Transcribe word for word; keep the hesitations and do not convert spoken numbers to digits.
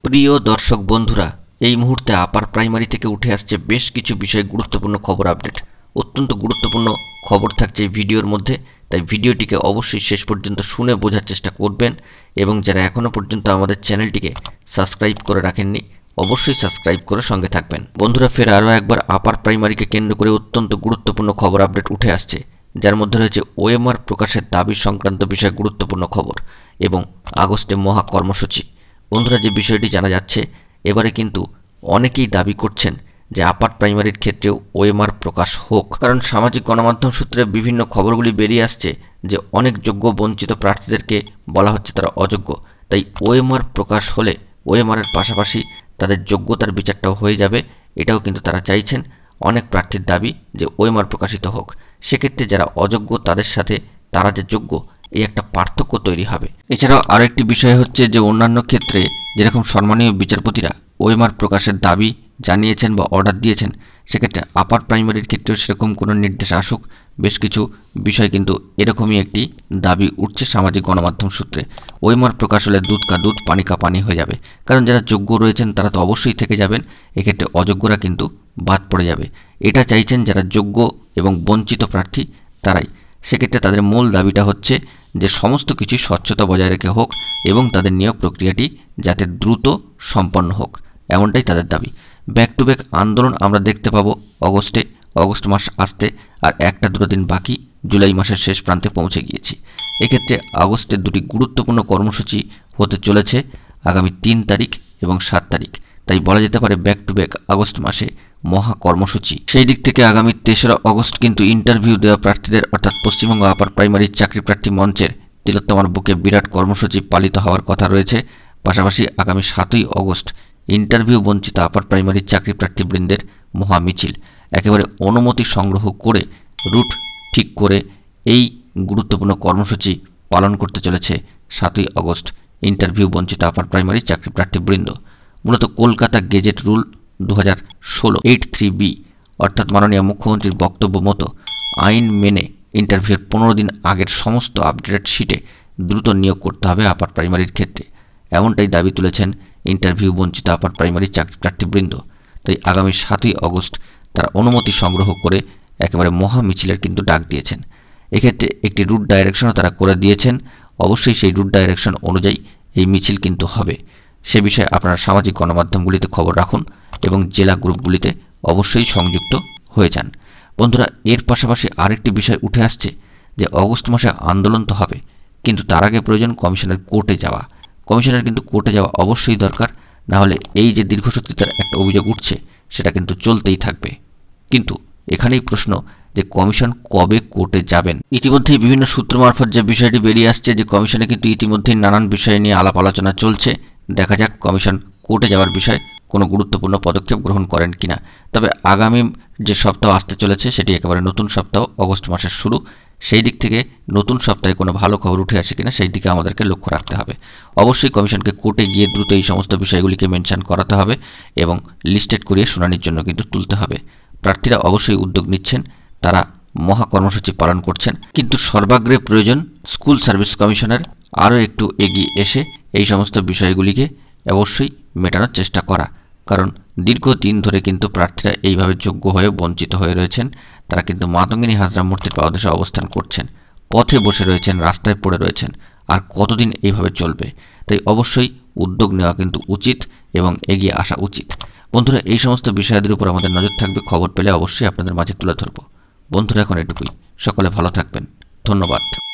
প্রিয় দর্শক বন্ধুরা, এই মুহূর্তে আপার প্রাইমারি থেকে উঠে আসছে বেশ কিছু বিষয় গুরুত্বপূর্ণ খবর আপডেট। অত্যন্ত গুরুত্বপূর্ণ খবর থাকছে এই ভিডিওর মধ্যে, তাই ভিডিওটিকে অবশ্যই শেষ পর্যন্ত শুনে বোঝার চেষ্টা করবেন। এবং যারা এখনও পর্যন্ত আমাদের চ্যানেলটিকে সাবস্ক্রাইব করে রাখেননি, অবশ্যই সাবস্ক্রাইব করে সঙ্গে থাকবেন। বন্ধুরা, ফের আরও একবার আপার প্রাইমারিকে কেন্দ্র করে অত্যন্ত গুরুত্বপূর্ণ খবর আপডেট উঠে আসছে, যার মধ্যে রয়েছে ওএমআর প্রকাশের দাবি সংক্রান্ত বিষয়ে গুরুত্বপূর্ণ খবর এবং আগস্টে মহা কর্মসূচি। বন্ধুরা, যে বিষয়টি জানা যাচ্ছে, এবারে কিন্তু অনেকেই দাবি করছেন যে আপার প্রাইমারির ক্ষেত্রেও ওএমআর প্রকাশ হোক, কারণ সামাজিক গণমাধ্যম সূত্রে বিভিন্ন খবরগুলি বেরিয়ে আসছে যে অনেক যোগ্য বঞ্চিত প্রার্থীদেরকে বলা হচ্ছে তারা অযোগ্য। তাই ওএমআর প্রকাশ হলে ওএমআরের পাশাপাশি তাদের যোগ্যতার বিচারটাও হয়ে যাবে, এটাও কিন্তু তারা চাইছেন। অনেক প্রার্থীর দাবি যে ওএমআর প্রকাশিত হোক, সেক্ষেত্রে যারা অযোগ্য তাদের সাথে তারা যে যোগ্য, এই একটা পার্থক্য তৈরি হবে। এছাড়াও আরও একটি বিষয় হচ্ছে যে অন্যান্য ক্ষেত্রে যেরকম সম্মানীয় বিচারপতিরা ওএমআর প্রকাশের দাবি জানিয়েছেন বা অর্ডার দিয়েছেন, সেক্ষেত্রে আপার প্রাইমারির ক্ষেত্রেও সেরকম কোনো নির্দেশ আসুক। বেশ কিছু বিষয় কিন্তু এরকমই একটি দাবি উঠছে সামাজিক গণমাধ্যম সূত্রে। ওএমআর প্রকাশ হলে দুধ কা দুধ পানি কা পানি হয়ে যাবে, কারণ যারা যোগ্য রয়েছেন তারা তো অবশ্যই থেকে যাবেন, এক্ষেত্রে অযোগ্যরা কিন্তু বাদ পড়ে যাবে। এটা চাইছেন যারা যোগ্য এবং বঞ্চিত প্রার্থী তারাই। সেক্ষেত্রে তাদের মূল দাবিটা হচ্ছে যে সমস্ত কিছু স্বচ্ছতা বজায় রেখে হোক এবং তাদের নিয়োগ প্রক্রিয়াটি যাতে দ্রুত সম্পন্ন হোক, এমনটাই তাদের দাবি। ব্যাক টু ব্যাক আন্দোলন আমরা দেখতে পাবো অগস্টে। অগস্ট মাস আসতে আর একটা দুটো দিন বাকি, জুলাই মাসের শেষ প্রান্তে পৌঁছে গিয়েছি। এক্ষেত্রে আগস্টের দুটি গুরুত্বপূর্ণ কর্মসূচি হতে চলেছে আগামী তিন তারিখ এবং সাত তারিখ। তাই বলা যেতে পারে ব্যাক টু ব্যাক আগস্ট মাসে মহা কর্মসূচি। সেই দিক থেকে আগামী তেসরা অগস্ট কিন্তু ইন্টারভিউ দেওয়া প্রার্থীদের অর্থাৎ পশ্চিমবঙ্গ আপার প্রাইমারি চাকরি প্রার্থী মঞ্চের তিলোত্তমার বুকে বিরাট কর্মসূচি পালিত হওয়ার কথা রয়েছে। পাশাপাশি আগামী সাতই অগস্ট ইন্টারভিউ বঞ্চিত আপার প্রাইমারি চাকরি প্রার্থীবৃন্দের মহা মিছিল, একেবারে অনুমতি সংগ্রহ করে রুট ঠিক করে এই গুরুত্বপূর্ণ কর্মসূচি পালন করতে চলেছে সাতই অগস্ট ইন্টারভিউ বঞ্চিত আপার প্রাইমারি চাকরি প্রার্থীবৃন্দ। মূলত কলকাতা গেজেট রুল দু হাজার ষোলো এইট থ্রি বি অর্থাৎ মাননীয় মুখ্যমন্ত্রীর বক্তব্য মতো আইন মেনে ইন্টারভিউর পনেরো দিন আগের সমস্ত আপডেটেড শিটে দ্রুত নিয়োগ করতে হবে আপার প্রাইমারির ক্ষেত্রে, এমনটাই দাবি তুলেছেন ইন্টারভিউ বঞ্চিত আপার প্রাইমারি চাকরি প্রার্থীবৃন্দ। তাই আগামী সাতই অগস্ট তারা অনুমতি সংগ্রহ করে একেবারে মহা মিছিলের কিন্তু ডাক দিয়েছেন। এক্ষেত্রে একটি রুট ডাইরেকশনও তারা করে দিয়েছেন। অবশ্যই সেই রুট ডাইরেকশন অনুযায়ী এই মিছিল কিন্তু হবে। সে বিষয়ে আপনারা সামাজিক গণমাধ্যমগুলিতে খবর রাখুন এবং জেলা গ্রুপগুলিতে অবশ্যই সংযুক্ত হয়ে যান। বন্ধুরা, এর পাশাপাশি আরেকটি বিষয় উঠে আসছে যে অগস্ট মাসে আন্দোলন তো হবে, কিন্তু তার আগে প্রয়োজন কমিশনের কোর্টে যাওয়া। কমিশনের কিন্তু কোর্টে যাওয়া অবশ্যই দরকার, না হলে এই যে দীর্ঘসূত্রিতার একটা অভিযোগ উঠছে সেটা কিন্তু চলতেই থাকবে। কিন্তু এখানেই প্রশ্ন যে কমিশন কবে কোর্টে যাবেন। ইতিমধ্যেই বিভিন্ন সূত্র মারফত যে বিষয়টি বেরিয়ে আসছে যে কমিশনে কিন্তু ইতিমধ্যেই নানান বিষয় নিয়ে আলাপ আলোচনা চলছে। দেখা যাক কমিশন কোর্টে যাওয়ার বিষয়ে কোনো গুরুত্বপূর্ণ পদক্ষেপ গ্রহণ করেন কিনা। তবে আগামী যে সপ্তাহ আসতে চলেছে সেটি একেবারে নতুন সপ্তাহ, অগস্ট মাসের শুরু। সেই দিক থেকে নতুন সপ্তাহে কোনো ভালো খবর উঠে আসে কিনা সেই দিকে আমাদেরকে লক্ষ্য রাখতে হবে। অবশ্যই কমিশনকে কোর্টে গিয়ে দ্রুত এই সমস্ত বিষয়গুলিকে মেনশন করাতে হবে এবং লিস্টেড করিয়ে শুনানির জন্য কিন্তু তুলতে হবে। প্রার্থীরা অবশ্যই উদ্যোগ নিচ্ছেন, তারা মহা কর্মসূচি পালন করছেন, কিন্তু সর্বাগ্রে প্রয়োজন স্কুল সার্ভিস কমিশনের আরও একটু এগিয়ে এসে এই সমস্ত বিষয়গুলিকে অবশ্যই মেটানোর চেষ্টা করা। কারণ দীর্ঘদিন ধরে কিন্তু প্রার্থীরা এইভাবে যোগ্য হয়ে বঞ্চিত হয়ে রয়েছেন। তারা কিন্তু মাতঙ্গিনী হাজরা মূর্তির পাদদেশে অবস্থান করছেন, পথে বসে রয়েছেন, রাস্তায় পড়ে রয়েছেন। আর কতদিন এইভাবে চলবে? তাই অবশ্যই উদ্যোগ নেওয়া কিন্তু উচিত এবং এগিয়ে আসা উচিত। বন্ধুরা, এই সমস্ত বিষয়দের উপর আমাদের নজর থাকবে। খবর পেলে অবশ্যই আপনাদের মাঝে তুলে ধরব। বন্ধুরা, এখন এটুকুই। সকলে ভালো থাকবেন। ধন্যবাদ।